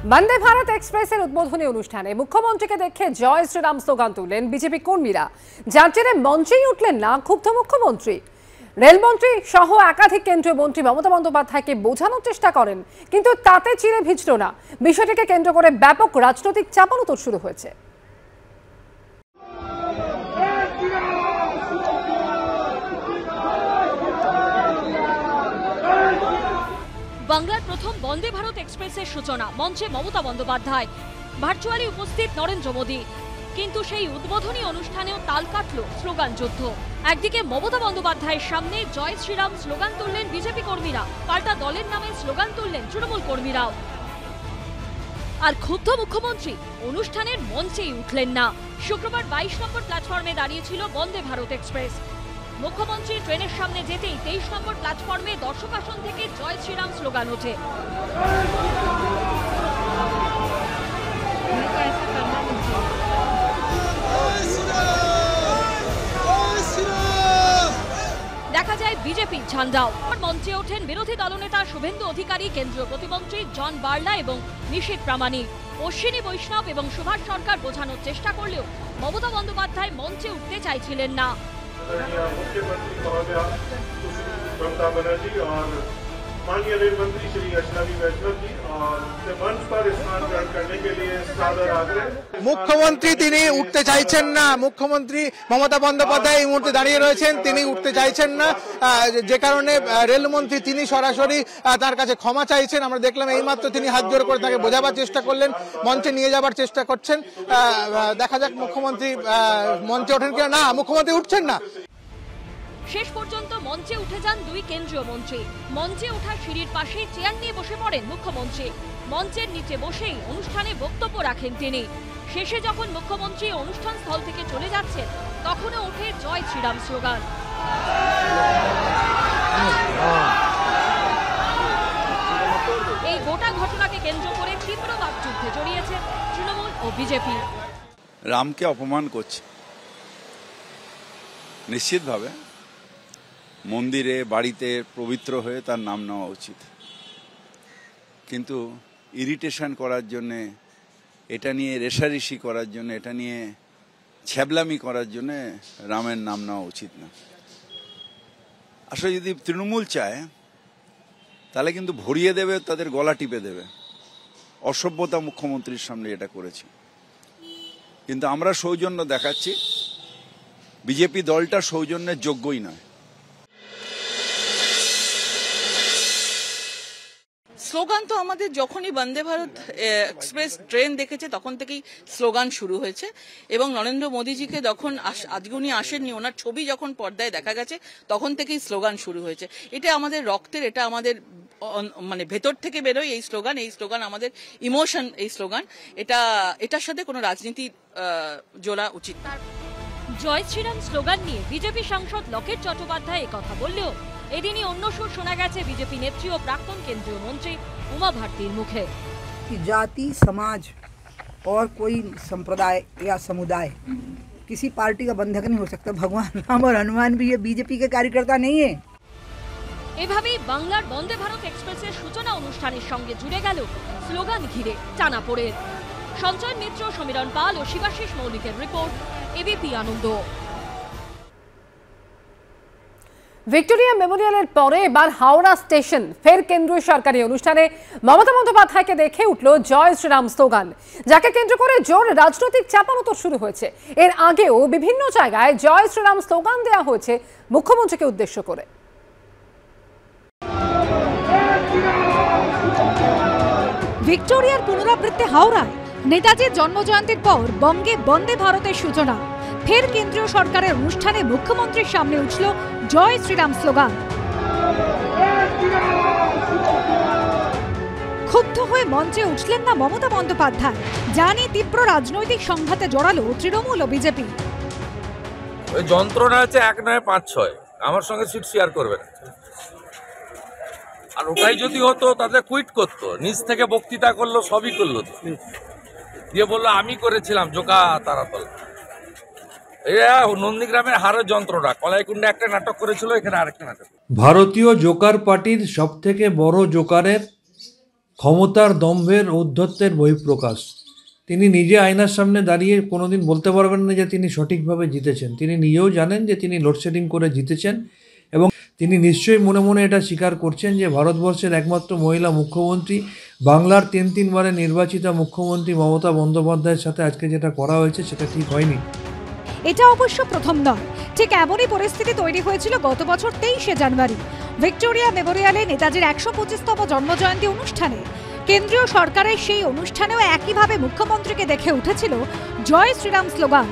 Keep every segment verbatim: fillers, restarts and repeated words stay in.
বন্দে ভারত এক্সপ্রেসের উদ্বোধনী অনুষ্ঠানে মুখ্যমন্ত্রীকে দেখে জয় শ্রীরাম স্লোগান তুললেন বিজেপি কর্মীরা। যার জেরে মঞ্চেই উঠলেন না ক্ষুব্ধ মুখ্যমন্ত্রী। রেলমন্ত্রী সহ একাধিক কেন্দ্রীয় মন্ত্রী মমতা বন্দ্যোপাধ্যায়কে বোঝানোর চেষ্টা করেন, কিন্তু তাতে চিড়ে ভিজল না। বিষয়টিকে কেন্দ্র করে ব্যাপক রাজনৈতিক চাপানোতর শুরু হয়েছে। বাংলার প্রথম বন্দে ভারত এক্সপ্রেসের সূচনা, মঞ্চে মমতা বন্দ্যোপাধ্যায়, ভার্চুয়ালি উপস্থিত নরেন্দ্র মোদী। কিন্তু সেই উদ্বোধনী অনুষ্ঠানেও তাল কাটল স্লোগান যুদ্ধ। একদিকে মমতা বন্দ্যোপাধ্যায়ের সামনে জয় শ্রীরাম স্লোগান তুললেন বিজেপি কর্মীরা, পাল্টা দলের নামে স্লোগান তুললেন তৃণমূল কর্মীরাও। আর ক্ষুব্ধ মুখ্যমন্ত্রী অনুষ্ঠানের মঞ্চেই উঠলেন না। শুক্রবার বাইশ নম্বর প্ল্যাটফর্মে দাঁড়িয়েছিল বন্দে ভারত এক্সপ্রেস। মুখ্যমন্ত্রী ট্রেনের সামনে যেতেই তেইশ নম্বর প্ল্যাটফর্মে দর্শক আসন থেকে জয় শ্রীরাম স্লোগান ওঠে। দেখা যায় বিজেপির ঝান্ডাও। মঞ্চে ওঠেন বিরোধী দলনেতা শুভেন্দু অধিকারী, কেন্দ্রীয় প্রতিমন্ত্রী জন বার্লা এবং নিশীথ প্রামাণিক। অশ্বিনী বৈষ্ণব এবং সুভাষ সরকার বোঝানোর চেষ্টা করলেও মমতা বন্দ্যোপাধ্যায় মঞ্চে উঠতে চাইছিলেন না। मुख्यमंत्री महोदया ममता बनर्जी और माननीय रेल मंत्री श्री अश्विनी वैष्णव जी और मंच पर स्थान ग्रहण करने के लिए सादर आग्रह। মুখ্যমন্ত্রী তিনি উঠতে চাইছেন না। মুখ্যমন্ত্রী মমতা বন্দ্যোপাধ্যায় এই মুহূর্তে দাঁড়িয়ে রয়েছেন, তিনি উঠতে চাইছেন না, যে কারণে রেলমন্ত্রী তিনি সরাসরি তার কাছে ক্ষমা চাইছেন। আমরা দেখলাম এইমাত্র তিনি হাত জোড় করে তাকে বোঝাবার চেষ্টা করলেন, মঞ্চে নিয়ে যাবার চেষ্টা করছেন। দেখা যাক মুখ্যমন্ত্রী মঞ্চে ওঠেন কিনা। না, মুখ্যমন্ত্রী উঠছেন না। শেষ পর্যন্ত মঞ্চে উঠে যান দুই কেন্দ্রীয় মন্ত্রী। মঞ্চে ওঠার সিঁড়ির পাশে চেয়ার নিয়ে বসে পড়েন মুখ্যমন্ত্রী। মঞ্চের নিচে বসেই অনুষ্ঠানে বক্তব্য রাখেন তিনি। শেষে যখন মুখ্যমন্ত্রী অনুষ্ঠান স্থল থেকে চলে যাচ্ছেন, তখনও ওঠে জয় শ্রীরাম স্লোগান। এই গোটা ঘটনাকে কেন্দ্র করে তীব্র বাকযুদ্ধে জড়িয়েছে তৃণমূল ও বিজেপি। রামকে অপমান করছে নিশ্চিতভাবে। মন্দিরে বাড়িতে পবিত্র হয়ে তার নাম নেওয়া উচিত, কিন্তু ইরিটেশন করার জন্যে, এটা নিয়ে রেষারেষি করার জন্য, এটা নিয়ে ছ্যাবলামি করার জন্য রামের নাম নেওয়া উচিত না। আসলে যদি তৃণমূল চায় তাহলে কিন্তু ভরিয়ে দেবে, তাদের গলা টিপে দেবে। অসভ্যতা মুখ্যমন্ত্রীর সামনে এটা করেছে। কিন্তু আমরা সৌজন্য দেখাচ্ছি, বিজেপি দলটা সৌজন্যের যোগ্যই নয়। স্লোগান তো আমাদের যখনই বন্দে ভারত এক্সপ্রেস ট্রেন দেখেছে তখন থেকেই স্লোগান শুরু হয়েছে, এবং নরেন্দ্র মোদীজিকে যখন আজকে উনি আসেননি, ওনার ছবি যখন পর্দায় দেখা গেছে তখন থেকেই স্লোগান শুরু হয়েছে। এটা আমাদের রক্তের, এটা আমাদের মানে ভেতর থেকে বেরোয় এই স্লোগান। এই স্লোগান আমাদের ইমোশন। এই স্লোগান এটা এটার সাথে কোনো রাজনীতি জোড়া উচিত না। জয় শ্রীরাম স্লোগান নিয়ে বিজেপি সাংসদ লকেট চট্টোপাধ্যায় কথা বললেও এদিনই অন্য সুর শোনা গেছে বিজেপি নেত্রী ও প্রাক্তন কেন্দ্রীয় মন্ত্রী উমা भारतीर मुखे। जाति, समाज और कोई संप्रदाय या समुदाय किसी पार्टी का बंधक नहीं हो सकता। भगवान राम और हनुमान भी ये बीजेपी के कार्यकर्ता नहीं है। এভাবেই বাংলার বন্দে ভারত এক্সপ্রেসের সূচনা অনুষ্ঠানের সঙ্গে জুড়ে গেল স্লোগান ঘিরে টানাপোড়েন। সঞ্জয় মিত্র, সমীরণ পাল ও শিবাশিস মৌলিকের রিপোর্ট, এবিপি আনন্দ। ভিক্টোরিয়া মেমোরিয়ালের পরে এবার হাওড়া স্টেশন। ফের কেন্দ্রীয় সরকারি অনুষ্ঠানে মমতা বন্দ্যোপাধ্যায়কে দেখে উঠল জয় শ্রীরাম স্লোগান, যাকে কেন্দ্র করে জোর রাজনৈতিক চাপানোতর শুরু হয়েছে। এর আগেও বিভিন্ন জায়গায় জয় শ্রীরাম স্লোগান দেওয়া হয়েছে মুখ্যমন্ত্রীকে উদ্দেশ্য করে। ভিক্টোরিয়ার পুনরাবৃত্তি হাওড়ায় নেতাজির জন্মজয়ন্তীর পর বঙ্গে বন্দে ভারতের সূচনা। ফের কেন্দ্রীয় সরকারের অনুষ্ঠানে মুখ্যমন্ত্রীর সামনে উঠল জয় শ্রীরাম স্লোগান। ক্ষুব্ধ হয়ে মঞ্চে উঠলেন না মমতা বন্দ্যোপাধ্যায়, যা নিয়ে তীব্র রাজনৈতিক সংঘাতে জড়ালো তৃণমূল ও বিজেপি। ওই যন্ত্রণা আছে এক নয় পাঁচ ছয়, আমার সঙ্গে সিট শেয়ার করবে না। আর ওটাই যদি হতো তাদের কুইট করতো, নিজ থেকে বক্তৃতা করলো, সবই করলো, দিয়ে বললো আমি করেছিলাম জোকা তারাতল। নন্দীগ্রামের হারের যন্ত্রটা কলাইকুণ্ডে একটা নাটক করেছিল, এখানে আরেকটা নাটক। ভারতীয় জোকার পার্টির সব থেকে বড় জোকারের ক্ষমতার দম্ভের ঔদ্ধত্যের বহিঃপ্রকাশ। তিনি নিজে আয়নার সামনে দাঁড়িয়ে কোনোদিন বলতে পারবেন না যে তিনি সঠিকভাবে জিতেছেন। তিনি নিজেও জানেন যে তিনি লোডশেডিং করে জিতেছেন এবং তিনি নিশ্চয়ই মনে মনে এটা স্বীকার করছেন যে ভারতবর্ষের একমাত্র মহিলা মুখ্যমন্ত্রী, বাংলার তিন তিনবারে নির্বাচিতা মুখ্যমন্ত্রী মমতা বন্দ্যোপাধ্যায়ের সাথে আজকে যেটা করা হয়েছে সেটা ঠিক হয়নি। এটা অবশ্য প্রথম নয়। ঠিক এমনই পরিস্থিতি তৈরি হয়েছিল গত বছর তেইশে জানুয়ারি ভিক্টোরিয়া মেমোরিয়ালে নেতাজির একশো পঁচিশতম জন্মজয়ন্তী অনুষ্ঠানে। কেন্দ্রীয় সরকারের সেই অনুষ্ঠানেও একইভাবে মুখ্যমন্ত্রীকে দেখে উঠেছিল জয় শ্রীরাম স্লোগান,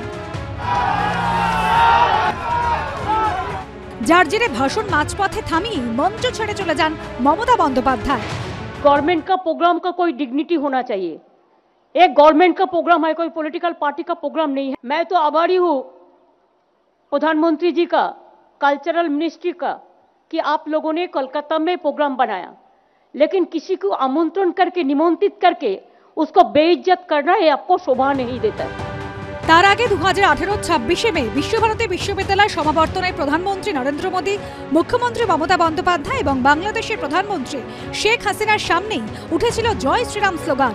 যার জেরে ভাষণ মাঝপথে থামিয়ে মঞ্চ ছেড়ে চলে যান মমতা বন্দ্যোপাধ্যায়। गवर्नमेंट का प्रोग्राम का कोई डिग्निटी होना चाहिए। एक गवर्नमेंट का प्रोग्राम है, कोई पॉलिटिकल पार्टी का प्रोग्राम नहीं है। मैं तो आभारी हूँ प्रधानमंत्री जी का, कल्चरल मिनिस्ट्री का, कि आप लोगों ने कोलकाता में प्रोग्राम बनाया, लेकिन किसी को आमंत्रण करके, निमंत्रित करके उसको बेइज्जत करना ये आपको शोभा नहीं देता है। তার আগে দু হাজার আঠেরো ছাব্বিশে মে বিশ্বভারতী বিশ্ববিদ্যালয় সমাবর্তনে প্রধানমন্ত্রী নরেন্দ্র মোদী, মুখ্যমন্ত্রী মমতা বন্দ্যোপাধ্যায় এবং বাংলাদেশের প্রধানমন্ত্রী শেখ হাসিনার সামনেই উঠেছিল জয় শ্রীরাম স্লোগান।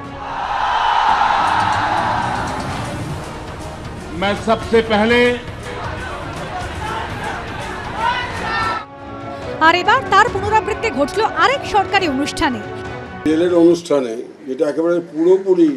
मैं सबसे पहले আর এবার তার পুনরাবৃত্তি ঘটল আরেক সরকারি অনুষ্ঠানে। রেলের অনুষ্ঠানে, যেটা একেবারে পুরোপুরি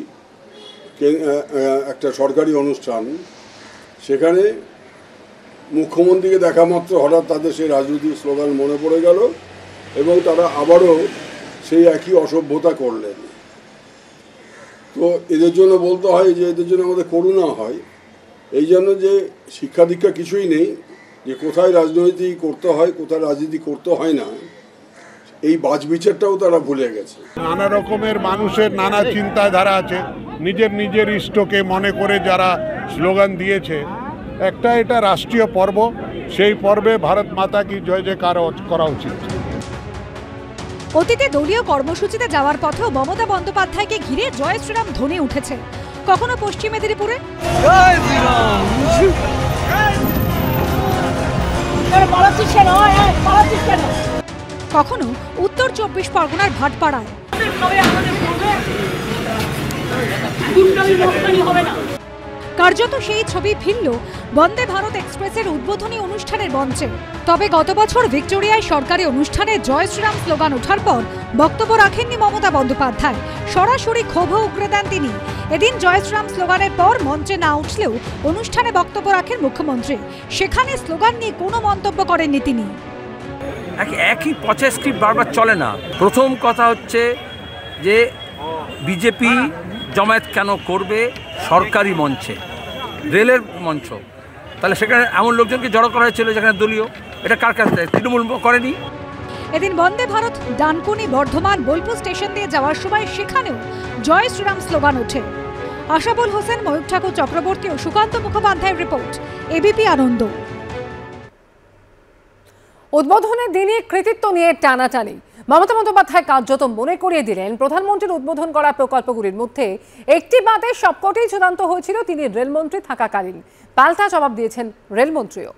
একটা সরকারি অনুষ্ঠান, সেখানে মুখ্যমন্ত্রীকে দেখা মাত্র হঠাৎ তাদের সেই রাজনৈতিক স্লোগান মনে পড়ে গেল এবং তারা আবারও সেই একই অসভ্যতা করলেন। তো এদের জন্য বলতে হয় যে এদের জন্য আমাদের করুণা হয়, এই জন্য যে শিক্ষা দীক্ষা কিছুই নেই, যে কোথায় রাজনীতি করতে হয়, কোথায় রাজনীতি করতে হয় না, এই বাছবিচারটাও তারা ভুলে গেছে। নানা রকমের মানুষের নানা চিন্তাধারা আছে, নিজের নিজের ইষ্টকে মনে করে যারা স্লোগান দিয়েছে। একটা এটা রাষ্ট্রীয় পর্ব, সেই পর্বে ভারত মাতা কি জয় জয়কার করা উচিত। অতীতে দলীয় কর্মসূচিতে যাওয়ার পথেও মমতা বন্দ্যোপাধ্যায়কে ঘিরে জয় শ্রীরাম ধ্বনি উঠেছে। কখনো পশ্চিম মেদিনীপুরে, কখনো উত্তর চব্বিশ পরগনার ভাটপাড়ায়। কার্যত সেই ছবি ফিরল বন্দে ভারত এক্সপ্রেসের উদ্বোধনী অনুষ্ঠানের মঞ্চে। তবে গত বছর ভিক্টোরিয়ায় সরকারি অনুষ্ঠানে জয় শ্রীরাম স্লোগান ওঠার পর বক্তব্য রাখেননি মমতা বন্দ্যোপাধ্যায়, সরাসরি ক্ষোভও উগরে দেন তিনি। এদিন জয় শ্রীরাম স্লোগানের পর মঞ্চে না উঠলেও অনুষ্ঠানে বক্তব্য রাখেন মুখ্যমন্ত্রী। সেখানে স্লোগান নিয়ে কোনো মন্তব্য করেননি তিনি। একই পচা স্ক্রিপ্ট বারবার চলে না। প্রথম কথা হচ্ছে যে বিজেপি জমায়েত কেন করবে সরকারি মঞ্চে, রেলের মঞ্চ? তাহলে সেখানে এমন লোকজনকে জড়ো করা হয়েছিল যেখানে দলীয়, এটা কার কাছে? তৃণমূল করেনি। এদিন বন্দে ভারত ডানকুনি, বর্ধমান, বোলপুর স্টেশন দিয়ে যাওয়ার সময় সেখানেও জয় শ্রীরাম স্লোগান ওঠে। আশাবুল হোসেন, ময়ূর ঠাকুর চক্রবর্তী ও সুকান্ত মুখোপাধ্যায়ের রিপোর্ট, এবিপি আনন্দ। উদ্বোধনের দিনে কৃতিত্ব নিয়ে টানাটানি। মমতা বন্দ্যোপাধ্যায় কার্যত মনে করিয়ে দিলেন প্রধানমন্ত্রীর উদ্বোধন করা প্রকল্পগুলির মধ্যে একটি বাদে সবকটাই চূড়ান্ত হয়েছিল তিনি রেলমন্ত্রী থাকাকালীন। পাল্টা জবাব দিয়েছেন রেলমন্ত্রীও।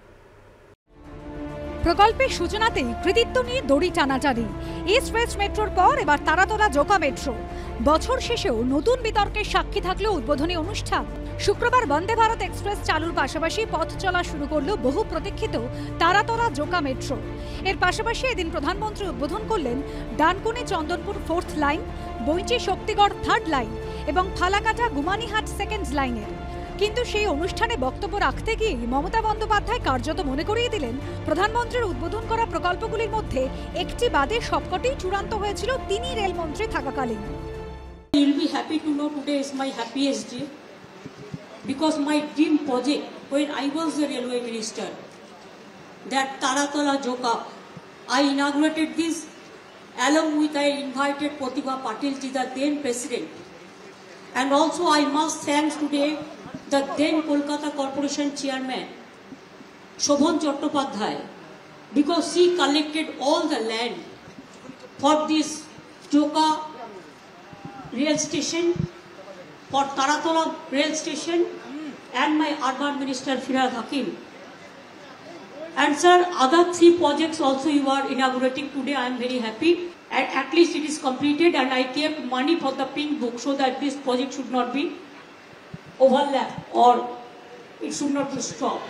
প্রকল্পের সূচনাতেই কৃতিত্ব নিয়ে দড়ি টানাটানি। ইস্ট ওয়েস্ট মেট্রোর পর এবার তারাতলা জোকা মেট্রো। বছর শেষেও নতুন বিতর্কের সাক্ষী থাকলেও উদ্বোধনী অনুষ্ঠান। শুক্রবার বন্দে ভারত এক্সপ্রেস চালুর পাশাপাশি পথ চলা শুরু করল বহু প্রতীক্ষিত তারাতলা জোকা মেট্রো। এর পাশাপাশি এদিন প্রধানমন্ত্রী উদ্বোধন করলেন ডানকুনি চন্দনপুর ফোর্থ লাইন, বৈঁচি শক্তিগড় থার্ড লাইন এবং ফালাকাটা গুমানিহাট সেকেন্ড লাইনের। কিন্তু সেই অনুষ্ঠানে বক্তব্য রাখতে গিয়ে মমতা বন্দ্যোপাধ্যায় কার্যত মনে করিয়ে দিলেন প্রধানমন্ত্রীর উদ্বোধন করা প্রকল্পগুলির মধ্যে একটি বাদে সবকটি চূড়ান্ত হয়েছিল তিনি রেলমন্ত্রী থাকাকালীন। You will be happy to know today is my happiest day because my dream project when I was the railway minister, that Taratala Joka, I inaugurated this along with I invited Pratibha Patil ji, the then president, and also I must thank today the then Kolkata Corporation chairman Shobhan Chattopadhyay because she collected all the land for this Joka rail station, for Taratala rail station, and my urban minister Firhad Hakim. And sir, other three projects also you are inaugurating today. I am very happy. and at least it is completed, and I kept money for the pink book so that this project should not be overlapped or it should not be stopped.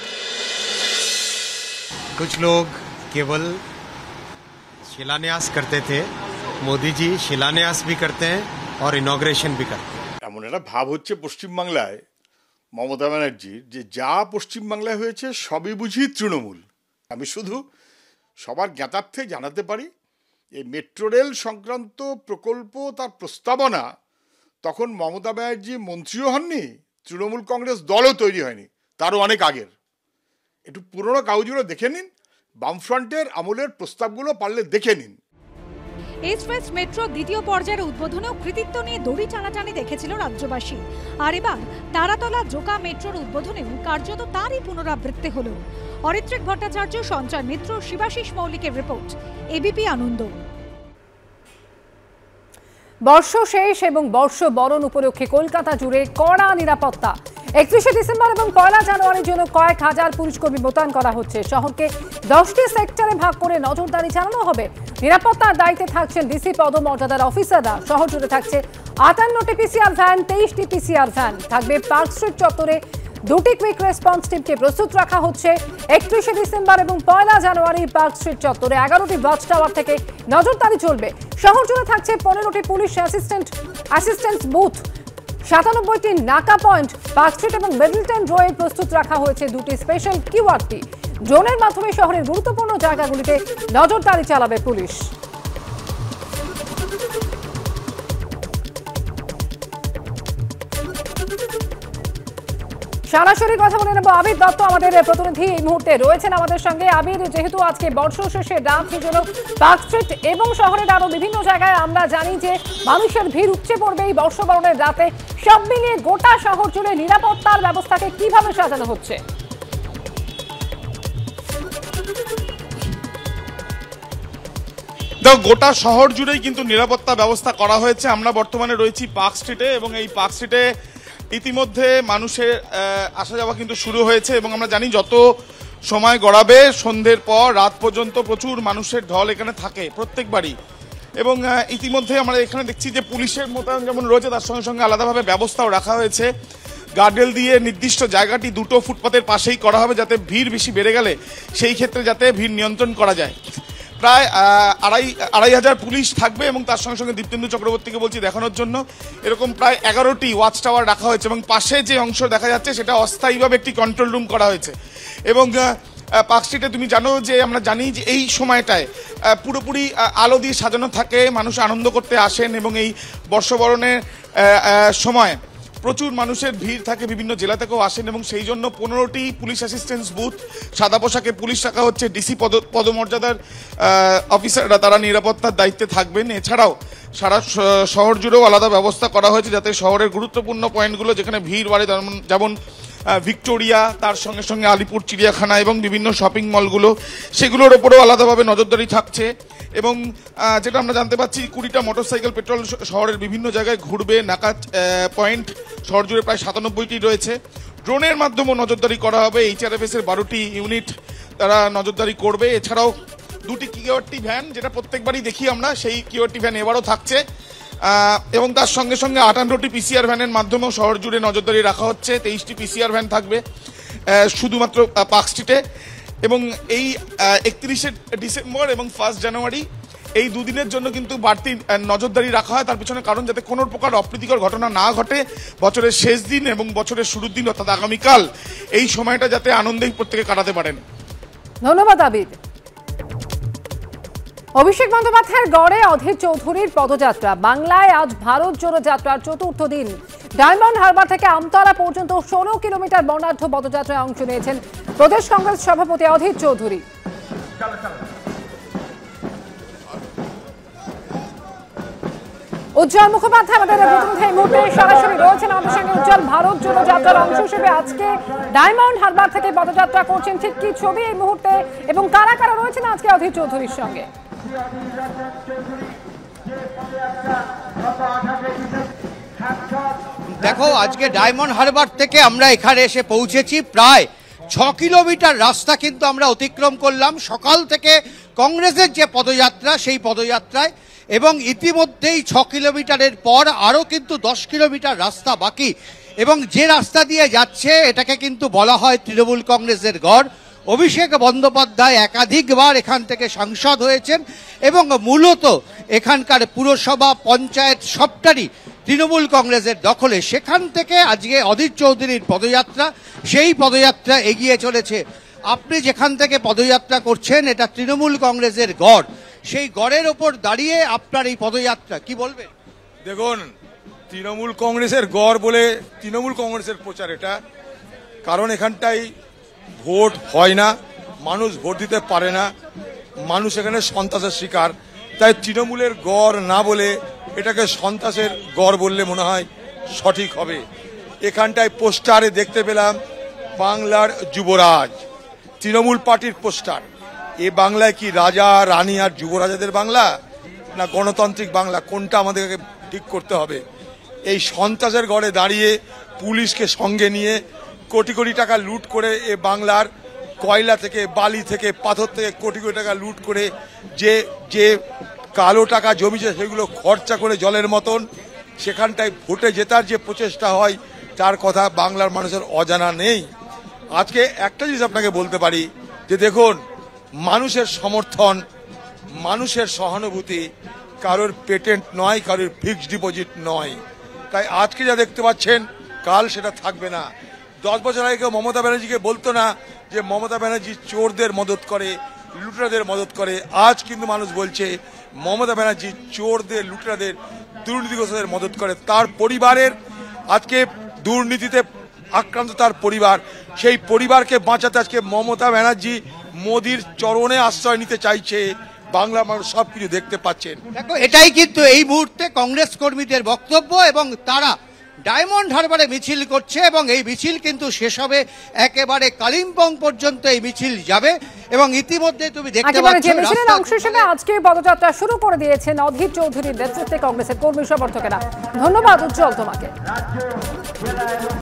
कुछ लोग केवल शिलान्यास करते थे, मोदी जी शिलान्यास भी करते हैं और इनॉग्रेशन भी करते हैं। এমন একটা ভাব হচ্ছে পশ্চিমবাংলায় মমতা ব্যানার্জির যে যা পশ্চিমবাংলায় হয়েছে সবই বুঝি তৃণমূল। আমি শুধু সবার জ্ঞাতার্থে জানাতে পারি এই মেট্রো রেল সংক্রান্ত প্রকল্প তার প্রস্তাবনা তখন মমতা ব্যানার্জি মন্ত্রীও হননি, তৃণমূল কংগ্রেস দলও তৈরি হয়নি, তারও অনেক আগের। একটু পুরোনো কাগজগুলো দেখে নিন, বামফ্রন্টের আমলের প্রস্তাবগুলো পারলে দেখে নিন। ইস্ট ওয়েস্ট মেট্রো দ্বিতীয় পর্যায়ের উদ্বোধনেও কৃতিত্ব নিয়ে দড়ি টানাটানি দেখেছিল রাজ্যবাসী। আর এবার তারাতলা জোকা মেট্রোর উদ্বোধনেও কার্যত তারই পুনরাবৃত্তি হল। অরিত্রিক ভট্টাচার্য, সঞ্চয় মিত্র, শিবাশিস মৌলিকের রিপোর্ট, এবিপি আনন্দ। বর্ষ শেষ এবং বর্ষ বরণ উপলক্ষে কলকাতা জুড়ে কড়া নিরাপত্তা। একত্রিশে ডিসেম্বর এবং পয়লা জানুয়ারির জন্য কয়েক হাজার পুলিশ কর্মী মোতায়েন করা হচ্ছে। শহরকে দশটি সেক্টরে ভাগ করে নজরদারি চালানো হবে। নিরাপত্তার দায়িত্বে থাকছেন ডিসি পদমর্যাদার অফিসাররা। শহর জুড়ে থাকছে আটান্নটি পিসিআর ভ্যান, তেইশটি পিসিআর ভ্যান থাকবে। পার্ক স্ট্রিট চত্বরে দুটি কুইক রেসপন্স টিমকে প্রস্তুত রাখা হচ্ছে। একত্রিশে ডিসেম্বর এবং পয়লা জানুয়ারি পার্ক স্ট্রিট চত্বরে এগারোটি ওয়াচ টাওয়ার থেকে নজরদারি চলবে। শহর জুড়ে থাকছে পনেরোটি পুলিশ অ্যাসিস্ট্যান্ট অ্যাসিস্ট্যান্স বুথ, সাতানব্বইটি নাকা পয়েন্ট। পার্ক স্ট্রিট এবং মিডলটন রোয়ে প্রস্তুত রাখা হয়েছে দুটি স্পেশাল কিউআরটি। ড্রোনের মাধ্যমে শহরের গুরুত্বপূর্ণ জায়গাগুলিতে নজরদারি চালাবে পুলিশ। সরাসরি কথা বলে নেব আবির দত্ত, আমাদের প্রতিনিধি এই মুহূর্তে রয়েছেন আমাদের সঙ্গে। আবির, যেহেতু আজকে বর্ষ শেষে রাত জন্য পার্ক স্ট্রিট এবং শহরের আরো বিভিন্ন জায়গায় আমরা জানি যে মানুষের ভিড় উপচে পড়বে এই বর্ষবরণের রাতে, সব মিলিয়ে গোটা শহর জুড়ে নিরাপত্তার ব্যবস্থাকে কিভাবে সাজানো হচ্ছে? গোটা শহর জুড়েই কিন্তু নিরাপত্তা ব্যবস্থা করা হয়েছে। আমরা বর্তমানে রয়েছি পার্ক স্ট্রিটে এবং এই পার্ক স্ট্রিটে ইতিমধ্যে মানুষের আসা যাওয়া কিন্তু শুরু হয়েছে এবং আমরা জানি যত সময় গড়াবে সন্ধ্যের পর রাত পর্যন্ত প্রচুর মানুষের ঢল এখানে থাকে প্রত্যেকবারই। এবং ইতিমধ্যে আমরা এখানে দেখছি যে পুলিশের মোতায়েন যেমন রয়েছে তার সঙ্গে সঙ্গে আলাদাভাবে ব্যবস্থাও রাখা হয়েছে। গার্ডরেল দিয়ে নির্দিষ্ট জায়গাটি দুটো ফুটপাতের পাশেই করা হবে যাতে ভিড় বেশি বেড়ে গেলে সেই ক্ষেত্রে যাতে ভিড় নিয়ন্ত্রণ করা যায়। প্রায় আড়াই আড়াই হাজার পুলিশ থাকবে এবং তার সঙ্গে সঙ্গে দীপ্তেন্দু চক্রবর্তীকে বলছি দেখানোর জন্য এরকম প্রায় এগারোটি ওয়াচ টাওয়ার রাখা হয়েছে এবং পাশে যে অংশ দেখা যাচ্ছে সেটা অস্থায়ীভাবে একটি কন্ট্রোল রুম করা হয়েছে। এবং পার্ক স্ট্রিটে তুমি জানো যে আমরা জানি যে এই সময়টায় পুরোপুরি আলো দিয়ে সাজানো থাকে, মানুষ আনন্দ করতে আসেন এবং এই বর্ষবরণের সময় প্রচুর মানুষের ভিড় থাকে, বিভিন্ন জেলা থেকেও আসেন এবং সেই জন্য পনেরোটি পুলিশ অ্যাসিস্ট্যান্স বুথ, সাদা পোশাকে পুলিশ রাখা হচ্ছে। ডিসি পদ পদমর্যাদার অফিসাররা তারা নিরাপত্তার দায়িত্বে থাকবেন। এছাড়াও সারা শহর জুড়েও আলাদা ব্যবস্থা করা হয়েছে যাতে শহরের গুরুত্বপূর্ণ পয়েন্টগুলো যেখানে ভিড় বাড়ে যেমন ভিক্টোরিয়া, তার সঙ্গে সঙ্গে আলিপুর চিড়িয়াখানা এবং বিভিন্ন শপিং মলগুলো সেগুলোর ওপরেও আলাদাভাবে নজরদারি থাকছে। এবং যেটা আমরা জানতে পারছি কুড়িটা মোটরসাইকেল পেট্রোল শহরের বিভিন্ন জায়গায় ঘুরবে। নাকা পয়েন্ট শহর জুড়ে প্রায় সাতানব্বইটি রয়েছে। ড্রোনের মাধ্যমেও নজরদারি করা হবে। এইচআরএফএস এর বারোটি ইউনিট তারা নজরদারি করবে। এছাড়াও দুটি কিউআরটি ভ্যান, যেটা প্রত্যেকবারই দেখি আমরা, সেই কিউআরটি ভ্যান এবারও থাকছে এবং তার সঙ্গে সঙ্গে আটান্নটি পিসিআর ভ্যানের মাধ্যমেও শহর জুড়ে নজরদারি রাখা হচ্ছে। তেইশটি পিসিআর ভ্যান থাকবে শুধুমাত্র পার্ক স্ট্রিটে। এবং এই একত্রিশে ডিসেম্বর এবং ফার্স্ট জানুয়ারি এই দুদিনের জন্য কিন্তু বাড়তি নজরদারি রাখা হয়, তার পিছনে কারণ যাতে কোনো প্রকার অপ্রীতিকর ঘটনা না ঘটে। বছরের শেষ দিন এবং বছরের শুরুর দিন অর্থাৎ আগামীকাল এই সময়টা যাতে আনন্দেই প্রত্যেকে কাটাতে পারেন। ধন্যবাদ আবিদ। অভিষেক বন্দ্যোপাধ্যায়ের গড়ে অধীর চৌধুরীর পদযাত্রা। বাংলায় আজ ভারত জোড়ো যাত্রার চতুর্থ দিন। ডায়মন্ড হারবার থেকে আমতলা পর্যন্ত ষোলো কিলোমিটার বর্ণাঢ্য পদযাত্রায় অংশ নিয়েছেন প্রদেশ কংগ্রেস সভাপতি অধীর চৌধুরী। উজ্জ্বল মুখোপাধ্যায় আমাদের প্রতিনিধি এই মুহূর্তে সরাসরি রয়েছেন আমাদের সঙ্গে। উজ্জ্বল, ভারত জোড়ো যাত্রার অংশ হিসেবে আজকে ডায়মন্ড হারবার থেকে পদযাত্রা করছেন, ঠিক কি ছবি এই মুহূর্তে এবং কারা কারা রয়েছেন আজকে অধীর চৌধুরীর সঙ্গে? দেখো, আজকে ডায়মন্ড হারবার থেকে আমরা এখানে এসে পৌঁছেছি। প্রায় ছ কিলোমিটার রাস্তা কিন্তু আমরা অতিক্রম করলাম। সকাল থেকে কংগ্রেসের যে পদযাত্রা সেই পদযাত্রায়, এবং ইতিমধ্যেই ছ কিলোমিটারের পর আরও কিন্তু দশ কিলোমিটার রাস্তা বাকি, এবং যে রাস্তা দিয়ে যাচ্ছে এটাকে কিন্তু বলা হয় তৃণমূল কংগ্রেসের গড়। অভিষেক বন্দ্যোপাধ্যায় একাধিকবার এখান থেকে সাংসদ হয়েছেন এবং মূলত এখানকার পুরসভা পঞ্চায়েত সবটারই তৃণমূল কংগ্রেসের দখলে। সেখান থেকে আজকে অধীর চৌধুরীর পদযাত্রা, সেই পদযাত্রা এগিয়ে চলেছে। আপনি যেখান থেকে পদযাত্রা করছেন এটা তৃণমূল কংগ্রেসের গড়, সেই গড়ের ওপর দাঁড়িয়ে আপনার এই পদযাত্রা কি বলবেন? দেখুন, তৃণমূল কংগ্রেসের গড় বলে তৃণমূল কংগ্রেসের প্রচার এটা, কারণ এখানটাই ভোট হয় না, মানুষ ভোট দিতে পারে না, মানুষ এখানে সন্ত্রাসের শিকার। তাই তৃণমূলের গড় না বলে এটাকে সন্ত্রাসের গড় বললে মনে হয় সঠিক হবে। এখানটায় পোস্টারে দেখতে পেলাম বাংলার যুবরাজ, তৃণমূল পার্টির পোস্টার। এ বাংলায় কি রাজা রানী আর যুবরাজাদের বাংলা, না গণতান্ত্রিক বাংলা? কোনটা আমাদেরকে ঠিক করতে হবে। এই সন্ত্রাসের গড়ে দাঁড়িয়ে পুলিশকে সঙ্গে নিয়ে কোটি কোটি টাকা লুট করে এ বাংলার কয়লা থেকে, বালি থেকে, পাথর থেকে কোটি কোটি টাকা লুট করে যে যে কালো টাকা জমিছে সেগুলো খরচা করে জলের মতন সেখানটায় ভোটে জেতার যে প্রচেষ্টা হয় তার কথা বাংলার মানুষের অজানা নেই। আজকে একটা জিনিস আপনাকে বলতে পারি যে দেখুন, মানুষের সমর্থন, মানুষের সহানুভূতি কারোর পেটেন্ট নয়, কারোর ফিক্সড ডিপোজিট নয়। তাই আজকে যা দেখতে পাচ্ছেন কাল সেটা থাকবে না। দশ বছর আগে কেউ মমতা ব্যানার্জিকে বলতো না যে মমতা ব্যানার্জি চোরদের মদত করে, লুটেরাদের মদত করে। আজ কিন্তু মানুষ বলছে মমতা ব্যানার্জি চোরদের, লুটেরাদের, দুর্নীতিগ্রস্তদের মদত করে। তার পরিবারের আজকে দুর্নীতিতে আক্রান্ত তার পরিবার, সেই পরিবারকে বাঁচাতে আজকে মমতা ব্যানার্জি মোদির চরণে আশ্রয় নিতে চাইছে। বাংলা মানুষ সবকিছু দেখতে পাচ্ছেন। দেখো, এটাই কিন্তু এই মুহূর্তে কংগ্রেস কর্মীদের বক্তব্য, এবং তারা ডায়মন্ড হারবারে মিছিল করছে এবং এই মিছিল কিন্তু শেষ হবে একেবারে কালিম্পং পর্যন্ত এই মিছিল যাবে। এবং ইতিমধ্যে তুমি দেখতে পাচ্ছ মিছিলের অংশ হিসেবে আজকে পদযাত্রা শুরু করে দিয়েছেন অধীর চৌধুরীর নেতৃত্বে কংগ্রেসের কর্মী সমর্থকেরা। ধন্যবাদ উজ্জ্বল তোমাকে।